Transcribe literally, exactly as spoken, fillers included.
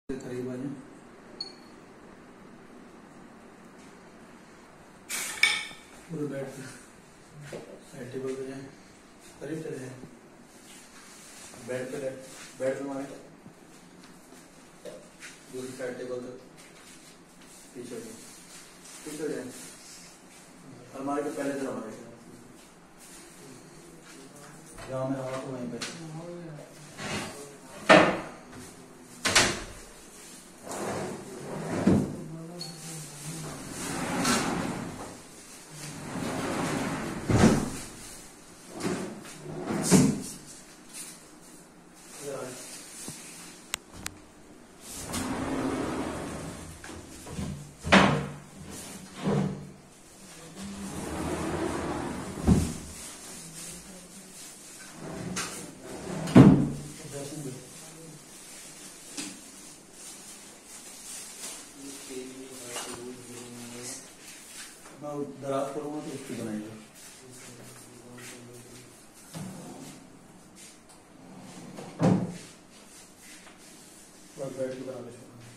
करीब आ जाए पूरे बेड पे साइड टेबल पे जाए करीब चले जाए बेड पे बेड पे मारे दूसरी साइड टेबल तक पीछे पीछे जाए अलमारी के पहले तरफ हमारे जहाँ में रहा तो वहीं पे दराज करूँगा तो उसकी बनाएंगे बस बैठ के बना ले।